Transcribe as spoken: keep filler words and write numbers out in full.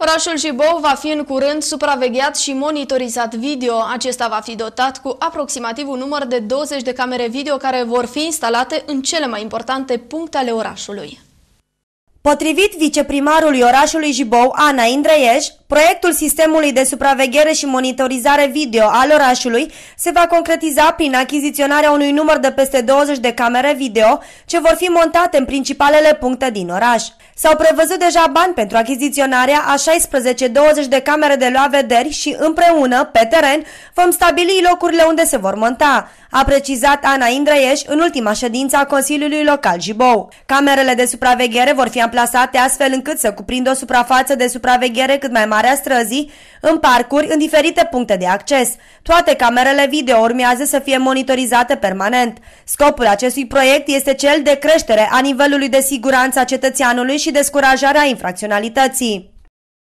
Orașul Jibou va fi în curând supravegheat și monitorizat video. Acesta va fi dotat cu aproximativ un număr de douăzeci de camere video care vor fi instalate în cele mai importante puncte ale orașului. Potrivit viceprimarului orașului Jibou, Ana Indreieș, proiectul sistemului de supraveghere și monitorizare video al orașului se va concretiza prin achiziționarea unui număr de peste douăzeci de camere video ce vor fi montate în principalele puncte din oraș. S-au prevăzut deja bani pentru achiziționarea a șaisprezece douăzeci de camere de luat vederi și împreună, pe teren, vom stabili locurile unde se vor monta, a precizat Ana Indreieș în ultima ședință a Consiliului Local Jibou. Camerele de supraveghere vor fi amplasate astfel încât să cuprindă o suprafață de supraveghere cât mai mare a străzii, în parcuri, în diferite puncte de acces. Toate camerele video urmează să fie monitorizate permanent. Scopul acestui proiect este cel de creștere a nivelului de siguranță a cetățeanului și descurajarea infracționalității.